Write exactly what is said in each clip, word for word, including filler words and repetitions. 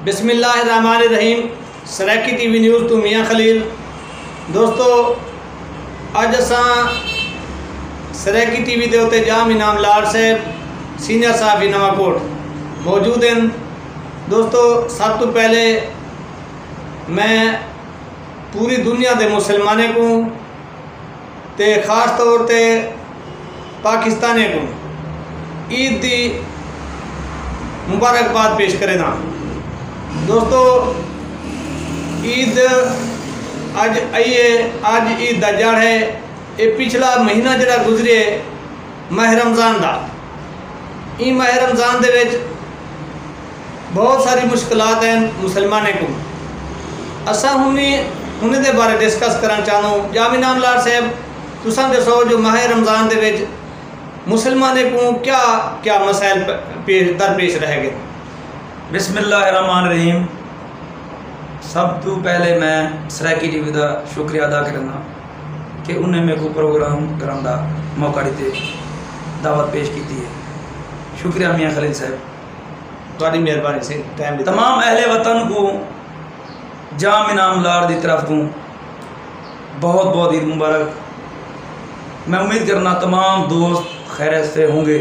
बिस्मिल्लाहिर्रहमानिर्रहीम। सराकी T V news तो मियाँ खलील। दोस्तों, अज असा सराकी टी वी के उत्ते जाम इनाम लाड साहब सीनियर साहब नवाकोट मौजूद हैं। दोस्तों, सब तो पहले मैं पूरी दुनिया के मुसलमाने को ते ख़ास तौर ते पाकिस्ताने को ईद की मुबारकबाद पेश करेगा। दोस्तों, ईद अज आइए अज ईद का जड़ है। ये पिछला महीना जरा गुजरे माह रमज़ान का, ई माह रमज़ान दे विच बहुत सारी मुश्किलात हैं मुसलमाने को। असा हमने उन्हें दे बारे डिस्कस करना चाहूँ। जाम इनाम लाड साहब, तुसां दसो जो माह रमज़ान दे विच मुसलमाने को क्या क्या मसाइल पेश दरपेश रह गए। बिस्मिल्लाहिर्रहमानिर्रहीम। सब तो पहले मैं सराकी टीवी का शुक्रिया अदा करना कि उन्हें मेरे को प्रोग्राम कराने का मौका दीते दावत पेश की है। शुक्रिया मियाँ खलील साहब, थोड़ी मेहरबानी से टाइम। तमाम अहले वतन को जाम इनाम लाड की तरफ को बहुत बहुत ईद मुबारक। मैं उम्मीद करना तमाम दोस्त खैर से होंगे।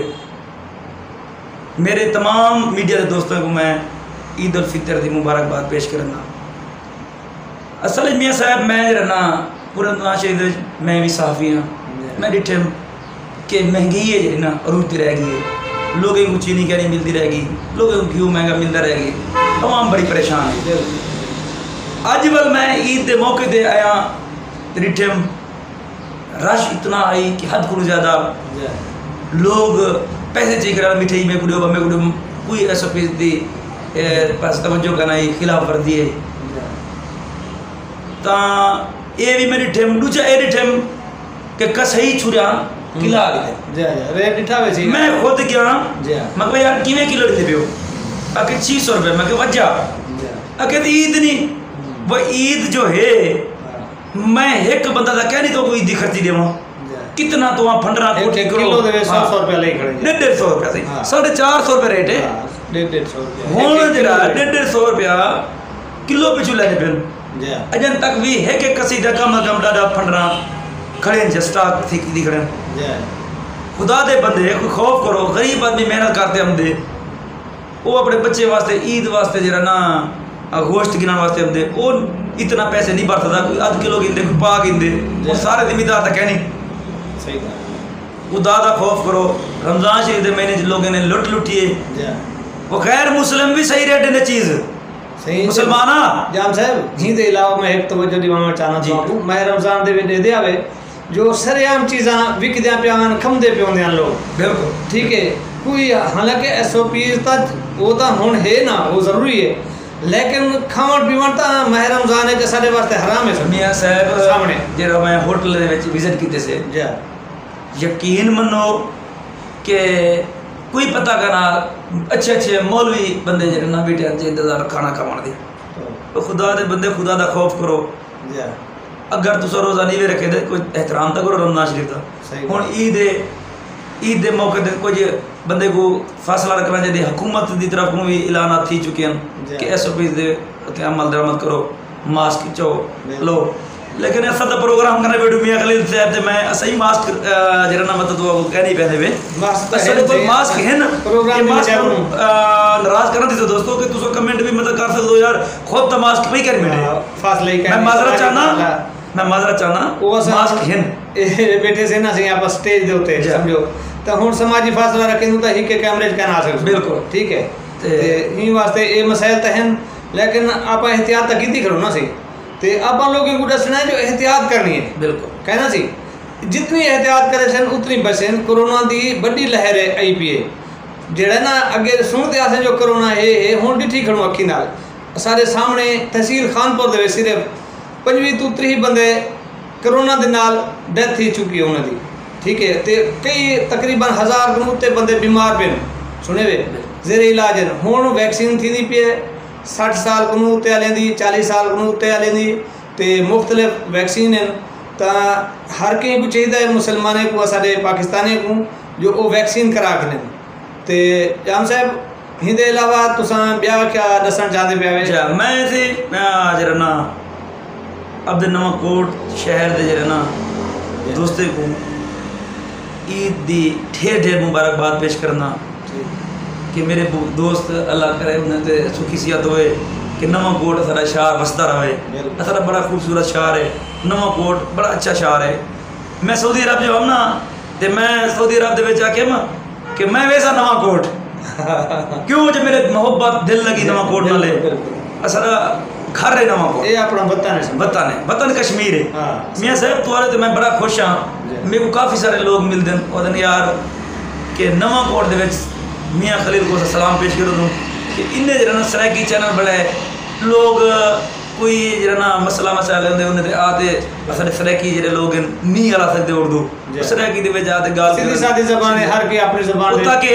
मेरे तमाम मीडिया के दोस्तों को मैं ईद उल फितर की मुबारकबाद पेश करना। असल मियाँ साहब, मैं रहना पूरे शहर मैं भी सहाफ़ी हाँ। मैं डिठे कि महंगी है जी ना रूती रह गई है। लोगों को चीनी क्या नहीं मिलती रहेगी, लोगों को घी महंगा मिलता रहेगी, तमाम बड़ी परेशान है। अज वल मैं ईद के मौके पर आया डिठे रश इतना आई कि हद को ज़्यादा लोग पैसे चाहिए करा मिठाई में कुछ में कुछ कोई ऐसा पीस दी पास तवज्जो करना ही खिलाफ वर्दी है। तो ये भी मेरी ठेम दूजा ये ठेम के कसई छुरा किला आ गए रेट दिठा वैसे मैं खुद गया मैं कहा यार किवें किलो देते पियो आके छह सौ रुपये। मैं कहा वजह आके ईद नहीं वो ईद जो है मैं एक बंदा का कह नहीं तो कोई ईद खर्ची देव कितना तो वहाँ फंडरा कोठे करो डेढ़ सौ रुपया ले खड़े डेढ़ डेढ़ सौ रुपया सही साढ़े चार सौ रुपये रेट है। डेढ़ डेढ़ सौ हूँ जरा डेढ़ डेढ़ सौ रुपया किलो पिछू लैने पे अजन तक भी है कि कसी दा कम कम डाडा फंडरा खड़े हैं स्टाक थी दी खड़े। खुदा दे बंदे कोई खौफ करो। गरीब आदमी मेहनत करते हम दे वो अपने बच्चे वास्ते ईद वास्ते जरा ना गोश्त गिनाने वास्ते हम दे वो इतना पैसे नहीं बरतदा। कोई अध किलो गिनते कोई पा गिनते वो सारे जिम्मेदार तक है नहीं। खुदा दा खौफ करो। रमज़ान शरीफ के महीने लोगों ने लुट लुटिए वो गैर मुस्लिम भी सही रेट ने चीज़ सही मुसलमाना जाम साहब जी के अलावा मैं एक तवज्जो दिवाना चाहना चाहूँ। माह रमज़ान दे दे दे आवे जो सरेआम चीज़ा विकद्या पियान खमदे पियोंदे लोग बिल्कुल ठीक है। कोई हालांकि एस ओ पी तक वो तो हुण है ना, वो ज़रूरी है, लेकिन खावन पीवन तो माह रमज़ान है साढ़े वास्ते हराम है। मियाँ साहब सामने जो मैं होटल विजिट किए से यकीन मनो कि कोई पता करना अच्छे अच्छे मौलवी बंदे जो ना बेटे इंतजार खाना खाने दी तो खुदा दे बंदे खुदा दा खौफ करो। अगर तुम रोज़ा नहीं भी रखे तो कोई एहतराम तो करो रमज़ान शरीफ का। हुण ईद ईद के मौके पर कुछ बंदे को फैसला रखना चाहिए। हुकूमत की तरफ को भी ऐलान थी चुके हैं कि एस ओ पी के अमल दरामद करो, मास्क चो लो। लेकिन ऐसा तो प्रोग्राम करने बैठू मियाँ खलील साहब से मैं सही मास्क जरा ना मतलब वो कह नहीं पहने हुए मास्क मास्क है ना प्रोग्राम नाराज करना थी दोस्तों कि तुम कमेंट भी मतलब कर सकते हो यार खुद तो मास्क नहीं कर मेरे फासले मैं माजरत चाहना मैं माजरत चाहना मास्क है बेटे से ना आप स्टेज दे होते समझो तो हुण समाजी फासला रखें तो ही के कैमरे कहना आ सकते बिल्कुल ठीक है। ही वास्ते ये मसाइल तो हैं लेकिन आप एहतियात तक की करो ना सी तो आप लोगों को दसना है जो एहतियात करनी है। बिल्कुल कहना सी जितनी एहतियात करे सन उतनी बचन। कोरोना की बड़ी लहर है आई पी है जेड़ा ना अगे सुनते आसे जो कोरोना है हूँ डिठी खड़ो अखी नाल सारे सामने तहसील खानपुर दे सिर्फ पंजी तो त्री बंदे कोरोना के नाल डेथ ही चुकी है उन्होंने ठीक है। तो कई तकरीबन हज़ार को उत्ते बंदे बीमार पे सुने वे जेरे इलाज हूँ वैक्सीन थी पी है सठ साल को उत्ते वाले दी चालीस साल को उत्ते वाले दी तो मुख्तलिफ वैक्सीन हैं। तो हर कहीं को चाहिए मुसलमाने को साढ़े पाकिस्तानी को जो वो वैक्सीन करा के लें। तो जाम साहब हिंदे अलावा तुसां ॿिया क्या दसण चाहते पिया वे? अच्छा मैं इसे जरा ना अब नवा कोट शहर दे जरा ना दोस्ते को ईद दी ढेर ढेर मुबारकबाद पेश करना कि मेरे दोस्त अल्लाह करे उन्हें ते सुखी सियत होए कि नवा कोट सारा शहर बसता रहे। सारा बड़ा खूबसूरत शहर है नवा कोट, बड़ा अच्छा शहर है। मैं सऊदी अरब जो हम ना तो मैं सऊदी अरब दे विच आके मैं कि मैं वैसा नवा कोट क्यों जो मेरे मोहब्बत दिल लगी नवा कोट नाले सारा घर है नवा कोट। ये अपना वतन है, वतन है, वतन कश्मीर है। हाँ। मियाँ साहब तुम्हारे तो मैं बड़ा खुश हाँ। मेरे को काफ़ी सारे लोग मिलते हैं और यार कि नवा कोट दे विच मियाँ खलील को सलाम पेश कर दूँ कि इन्हें जरा ना सराइकी चैनल बड़ा है लोग कोई जरा ना मसला मसाइल होंगे उन्हें आते सारे सराइकी जरे लोग नहीं आला सकते उर्दू सराइकी दे विच आते गाल सीधी सादी ज़बान है, हर की अपनी ज़बान है। ताकि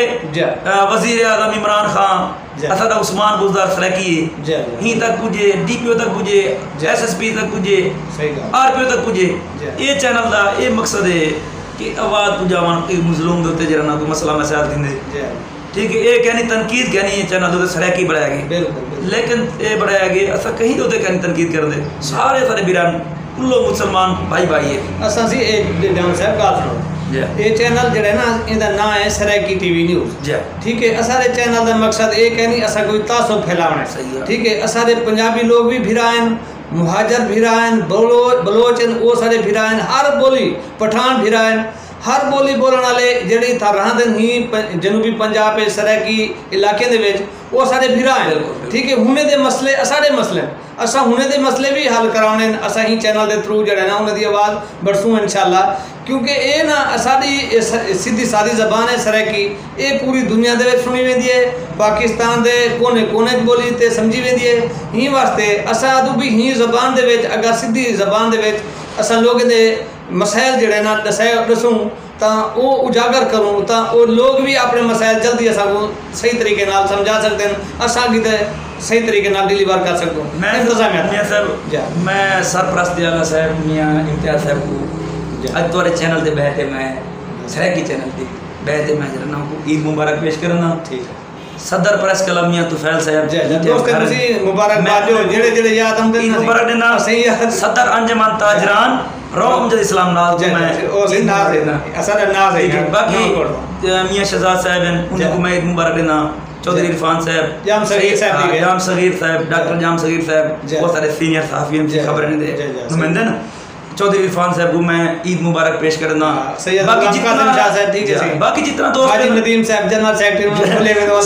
वज़ीर आज़म इमरान खान असादा उस्मान बुज़दार सराइकी है ही तक पुजे, डीपीओ तक पुजे, एसएसपी तक पुजे, आरपीओ तक पुजे। ये चैनल दा ये मकसद है कि आवाज़ पुजावन कोई मजलूम दे उत्ते जरा ना कोई मसला मसाइल थींदे ठीक है। ये कहनी तनकीद कहनी ये चैनल दो सराइकी बढ़ाया गई लेकिन ये बढ़ाया गया असा कहीं तो कहनी तनकीद कर दे सारे सारे बिरान कुल्लो मुसलमान भाई भाई है। असा सी एक जान साहब गाल सुनो ये चैनल जड़ा है ना इंदा नाम है सराइकी टीवी न्यूज़ ठीक है। असारे चैनल का मकसद ये कहनी असा कोई तासुब फैलावना सही है ठीक है। असारे पंजाबी लोग भी भिरान, मुहाजर भिरान, बलो बलोच वो सारे भिरान, हर बोली पठान भिरान, हर बोली बोलने वाले जड़ी था रहते ही जनूबी पंजाब सराइकी इलाके दे विच वो सारे भिरा हैं ठीक है। हुने दे मसले सारे मसले असा हुने दे मसले भी हल कराने असा ही चैनल के थ्रू जड़ा ना उन्हें आवाज़ बरसूँ इंशाल्लाह क्योंकि ये ना साड़ी सीधी सादी जबान है सराइकी ये पूरी दुनिया दे विच सुनी वेंदी है पाकिस्तान दे कोने कोने बोली ते समझी वेंदी है ही वास्ते असा अदू भी ही जबान दे विच अगर सीधी जबान दे विच असा लोगों दे मसाइल जड़े ना दसा दसूँ तो वो उजागर करूँ तो वो लोग भी अपने मसाइल जल्दी असा को सही तरीके नाल समझा सकते हैं असा की सही तरीके नाल डिलीवर कर सकूँ। मैं मियाँ साहब मैं सरपरस्त आला साहब मियाँ इम्तियाज़ साहब को अज तुम्हारे चैनल से बहते मैं सराइकी चैनल से बहते मैं जरा ना ईद मुबारक पेश करना ठीक है। सदर प्रेस क्लब मियाँ तुफैल साहब मुबारकबाद जो जेड़े जेड़े याद हम ईद मुबारक देना सदर अंजमन ताजरान रोमजद इस्लाम नाज मैं ओ से नाज है ना असल नाज है बाकी मियां शहजाद साहब हैं उनको मैं ईद मुबारक देना चौधरी इरफान साहब जाम सगीर साहब भी जाम सगीर साहब डॉक्टर जाम सगीर साहब बहुत सारे सीनियर सहाफ़ी हैं खबरें दे नुमाइंदे ना चौधरी इरफान साहब को मैं ईद मुबारक पेश करना बाकी जितना साहब ठीक है बाकी जितना दोस्त हाजी नदीम साहब जनरल सेक्रेटरी खुले में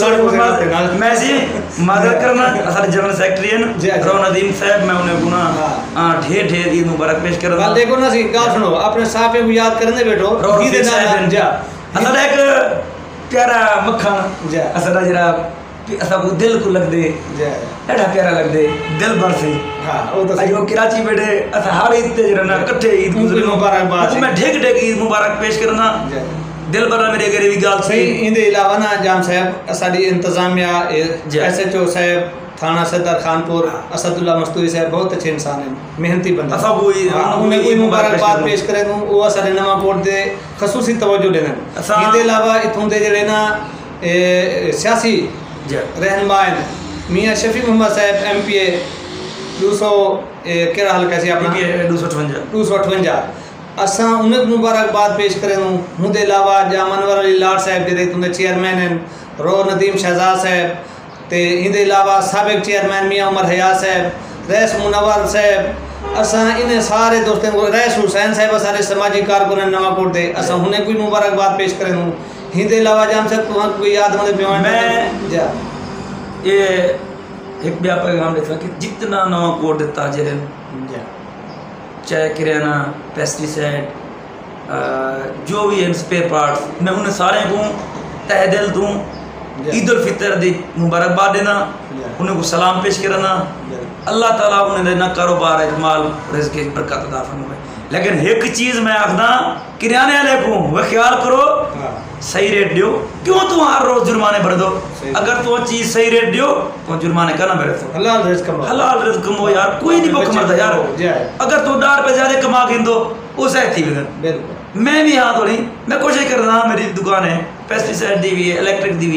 तो मैं जी माजरत करना सारे जनरल सेक्रेटरी हैं रो नदीम साहब मैं उन्हें गुना हां ढेर ढेर ईद मुबारक पेश करना। बात देखो ना सी गाल सुनो अपने साहब को याद करने बैठो ईद नाल जा असल एक प्यारा मक्खन जा असल जरा असा को दिल को लग दे एड़ा प्यारा लग दे दिल भर से हां वो तो अयो कराची बैठे असा हर ईद ते जरा ना इकट्ठे ईद मुबारकबाद मैं ढेक ढेक ईद मुबारक पेश करना दिल भर मेरे घरे भी गाल सही इंदे अलावा ना जाम साहब असाडी इंतजामिया एसएचओ साहब थाना सदर खानपुर असदुल्ला मस्तूरी साहब बहुत अच्छे इंसान हैं मेहनती बंदा असा कोई उन्हें कोई मुबारकबाद पेश करे दूं वो असाडे नवा कोट दे खसूसी तवज्जो देना इंदे अलावा इथों दे जड़े ना सियासी रहनुमा मियाँ शफी मोहम्मद साहब एम पी ए दो सौ केड़ा हल्का से अपना दो सौ अठवंजा दो सौ अठवंजा असा उन्हें मुबारकबाद पेश करें उनके अलावा जाम अनवर अली लाड साहब जड़े तुंदे चेयरमैन हैं रो नदीम शहजाद साहब ते इनके अलावा सबक चेयरमैन मियाँ उमर हयात साहब रैस मुनवर साहब असा इन्हें सारे दोस्तों को रैस हुसैन साहब सारे समाजी कारकुन नवा कोट दे असा उन्हें कोई मुबारकबाद पेश करें हिंदे अलावा जाम साहब तुम कोई याद होने पे मैं जा ये एक भी पैगाम देता कि जितना नवा कोट देता ताजर हैं चाहे किराना पेस्टिसाइड जो भी हैं स्पेयर पार्ट्स मैं उन्हें सारे को तह दिल दूँ ईद उल फितर दी मुबारकबाद देना उन्हें को सलाम पेश करना अल्लाह ताला उन्हें ना कारोबार इजमाल रिज़्क़ की बरकत अता फरमाए। लेकिन एक चीज़ मैं आखना किराने वाले को वह ख्याल करो सही रेट दियो क्यों तुम हर रोज जुर्माने भर दो अगर तो चीज़ सही रेट दियो तो जुर्माने करना भरे तो हलाल रिज़्क़ कमाओ हलाल रिज़्क़ कमाओ यार कोई नहीं भूख मरता यार अगर तू डार पे ज़्यादा कमा के दो उसे थी बिल्कुल मैं भी हाँ थोड़ी मैं कोशिश कर रहा मेरी दुकान है पेस्टिसाइड दी हुई है इलेक्ट्रिक दी हुई है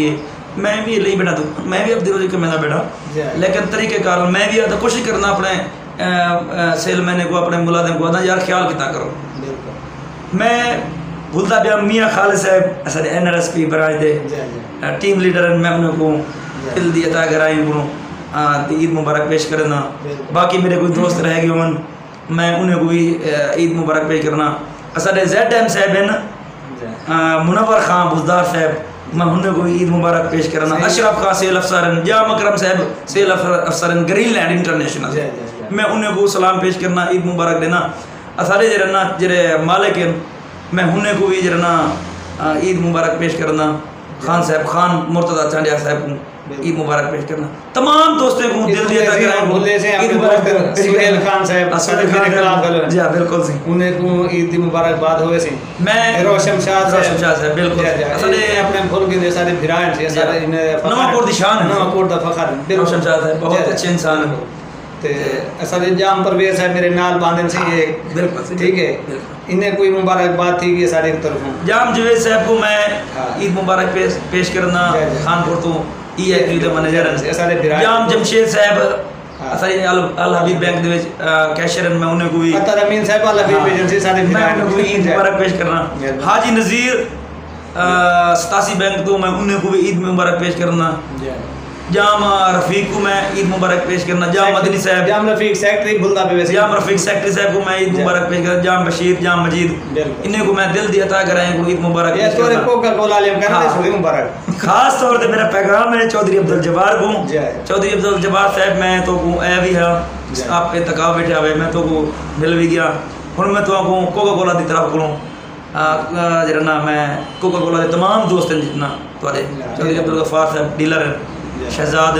मैं भी ले बैठा तू मैं भी अब रोजी कमेंदा बैठा लेकिन तरीके कार मैं भी आता कोशिश करना अपने सेल मैंने को अपने मुलाजिम को आदा यार ख्याल कितना करो मैं भूलता पिया मियाँ खालिद साहब असां N R S P branch दे टीम लीडर मैं उन्हें को दिल दी अता कराई को ईद मुबारक पेश करना बाकी मेरे कोई दोस्त रह गए वन मैं उन्हें को भी ईद मुबारक पेश करना असां जेड एम साहब हैं मुनव्वर खान बुजदार साहब मैं उन्हें को ईद मुबारक पेश करना अशरफ खान सेल अफसरन जाम अकरम साहब सेल अफसरन ग्रीनलैंड इंटरनेशनल मैं उन्हें को सलाम पेश करना ईद मुबारक देना असारे जरना जरे मालिक मैं उन्हें को भी जरना ईद मुबारक पेश करना खान साहब खान मुर्तज़ा चांडिया साहब को ईद मुबारक पेश करना तमाम दोस्तों को दिल दिया तक भूले से ईद मुबारक सुहेल खान साहब असद मेरे खिलाफ गल जी बिल्कुल सी उन्हें को ईद दी मुबारकबाद होवे सी मैं रोशन शाह रोशन शाह साहब बिल्कुल असले अपने भूल के सारे भिरान से सारे नवाकोट दी शान नवाकोट दा फखर रोशन शाह साहब बहुत अच्छे इंसान है ते असले जाम परवेज साहब मेरे नाल बांधन से ये बिल्कुल ठीक है इन्हें कोई मुबारकबाद थी कि सारे तरफों जाम जवेद साहब को मैं ईद मुबारक पेश पेश करना खानपुर तो ई एक्चुअली द मैनेजर है सारे जाम जमशेद साहब असली अल अल हबीब बैंक दे विच कैशियर मैं उन्हें को भी अतर अमीन साहब अल हबीब एजेंसी सारे मैं उन्हें ईद मुबारक पेश करना हाजी नजीर सतासी बैंक तो मैं उन्हें को भी ईद मुबारक पेश करना जाम रफीक को मैं ईद मुबारक पेश करना जाम मदनी साहब जाम रफीक सेक्रेटरी बुलदा पे वैसे जाम रफीक सेक्रेटरी साहब को मैं ईद मुबारक पेश करना जाम बशीर जाम मजीद इन्हें को मैं दिल दिया था कराएं को ईद मुबारक ये तोरे कोका कोला आलिम करने से मुबारक खास तौर पे मेरा पैगाम है चौधरी अब्दुल जब्बार को चौधरी अब्दुल जब्बार साहब मैं तो को ए भी है आप पे तका बैठे आवे मैं तो को मिल भी गया हुन मैं तो को कोका कोला दी तरफ करूं जरा ना मैं कोका कोला दे तमाम दोस्त जितना तोरे चौधरी अब्दुल गफ्फार साहब डीलर शहजाद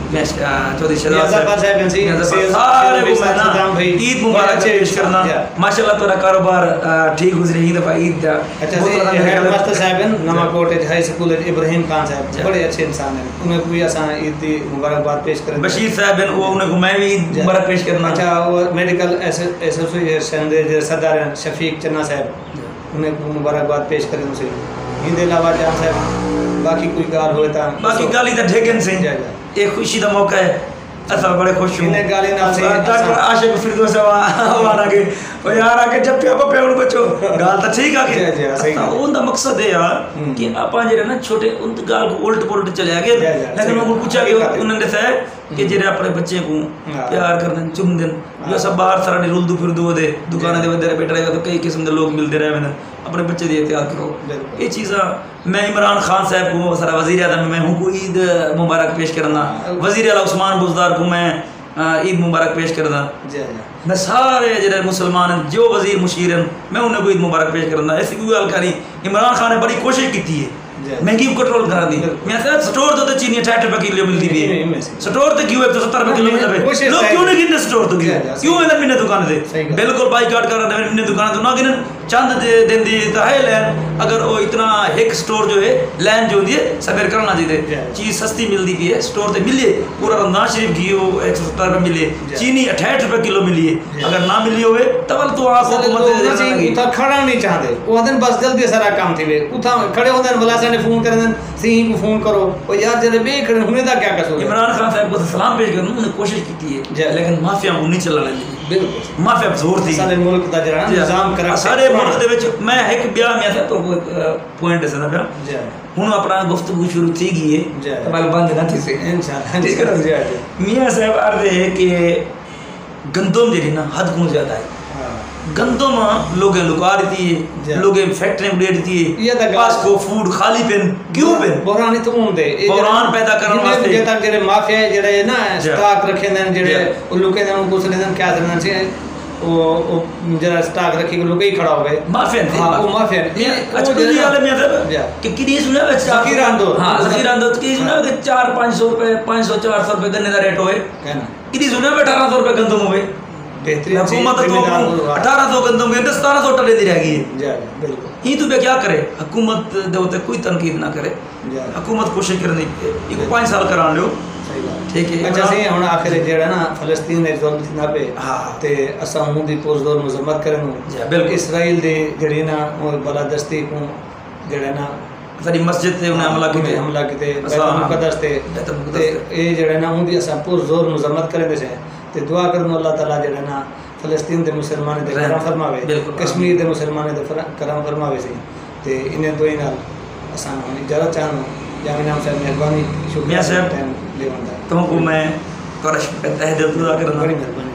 चौधरी शहजाद साहब सारे को मैं ना ईद मुबारक पेश करना माशाल्लाह तोरा कारोबार ठीक गुजरे ही दफा ईद दा अच्छा हेडमास्टर साहब नवाकोट हाई स्कूल इब्राहिम खान साहब बड़े अच्छे इंसान हैं उन्हें कोई असा ईद दी मुबारकबाद पेश करें बशीर साहब वो उन्हें को मैं भी ईद मुबारक पेश करना अच्छा वो मेडिकल एसोसिएशन दे सदर शफीक चन्ना साहब उन्हें को मुबारकबाद पेश करें उसे हिंद अलावा जान साहब बाकी कोई गाल होए ता बाकी गाली ता ठेकन से एक खुशी दा मौका है असा बड़े खुश हूं इन्हें गाली नाल से डॉक्टर आशिक फिरदौस वाला के ओ यार आके जब पे पे उन बच्चो गाल ता ठीक आ के जी सही उनदा मकसद है यार कि आपा जेरे ना छोटे उन गाल को उल्ट पुलट चले गए लेकिन मैं पूछा कि उन्होंने दसा कि जेरे अपने बच्चे को प्यार करन चुम दिन जो सब बाहर सारा रुलदू फिरदू दे दुकान दे बंदे बैठ रहेगा तो कई किस्म दे लोग मिलते रहे अपने बच्चे दी एहतियात करो ये चीज़ा मैं इमरान खान साहब को सारा वज़ीर आज़म मैं हूँ को ईद मुबारक पेश करना वज़ीर आला उस्मान बुज़दार को मैं ईद मुबारक पेश करना मैं सारे जरे मुसलमान जो वज़ीर मुशीर मैं उन्हें को ईद मुबारक पेश करना ऐसी कोई गल करी इमरान खान ने बड़ी कोशिश की है महंगी कंट्रोल करा दी मैं सर स्टोर तो चीनी अठाठ रुपए किलो मिलती भी है स्टोर तो क्यों एक सौ सत्तर रुपए किलो मिलता है लोग क्यों नहीं गिनते स्टोर तो क्यों इधर मिलने दुकान से बिल्कुल बाइकआउट कर रहे हैं मिलने दुकान तो ना गिनन चंद दिन दी तो है लैन अगर वो इतना एक स्टोर जो है लैन जो होती है सफेर करना चाहिए चीज़ सस्ती मिलती भी है स्टोर से मिले पूरा रमजान शरीफ घी हो एक सौ सत्तर रुपए मिले चीनी अठाठ रुपए किलो मिली है अगर ना मिली हो तब तो आप हुकूमत खड़ा नहीं चाहते वो दिन बस जल्दी सारा काम थी वे उठा खड़े होते बुला ने फोन करन सी को फोन करो ओ यार जरे बे खड़े होने दा क्या कसूर इमरान खान साहब को सलाम पेश करने उन्होंने कोशिश की है लेकिन माफिया को नहीं चलाने दी बिल्कुल माफिया जोर थी सारे मुल्क दा जरा निजाम करा सारे मुल्क दे विच मैं एक ब्याह में था तो पॉइंट दसना पिया जी हुन अपना गुफ्तगू शुरू थी गई है तबल बंद ना थी से इंशाल्लाह ठीक है जी मियां साहब अर्ज है कि गंदम जेडी ना हद को ज्यादा है गंदम लोग लुका देती है लोग फैक्ट्री उड़ा देती है ये पास को फूड खाली पेन क्यों पेन बहरान तो होंदे बहरान पैदा करने वास्ते जे तक जेरे माफिया जेरे ना स्टॉक रखे ने जेरे ओ लुके ने उनको से क्या करना से वो वो जरा स्टॉक रखी के लुके ही खड़ा हो गए माफिया हां वो माफिया अच्छा ये वाले में था कि किनी सुना जकीरान दो हां जकीरान दो कि सुना कि चार पाँच सौ रुपए पाँच सौ चार सौ रुपए गन्ने का रेट होए कहना किनी सुना अठारह सौ रुपए गंदम होवे बेहतरीन हुकूमत तो अठारह सौ गंदम के सतारह सौ टले दी रह गई है बिल्कुल ही तो क्या करे हुकूमत दे उते कोई तनकीद ना करे हुकूमत कोशिश करनी एक पाँच साल करा लियो ठीक है अच्छा सही हुन आखिर जेड़ा ना फिलिस्तीन दे जुल्म ना पे हां ते असा हूं दी पुरजोर मजम्मत करन बिल्कुल इसराइल दे जेड़ी ना बलादस्ती को जेड़ा ना सारी मस्जिद ते उन्हें हमला कीते हमला कीते बैतुल मुक़द्दस ते ते ये जेड़ा ना उनकी असां पुरजोर मज़म्मत करेंदे से ते दुआ करन अल्लाह ताला जेड़ा ना फ़लस्तीन दे मुसलमान दे करम फरमावे, कश्मीर दे मुसलमान दे करम फरमावे सी ते इन्हें दुआई नाल असां इजाज़त चाहूँ। जामिन नाम साहब मेहरबानी, शुक्रिया साहब लेवंदा तुमको मैं तोरा तहे दिल दुआ करना, बड़ी मेहरबानी।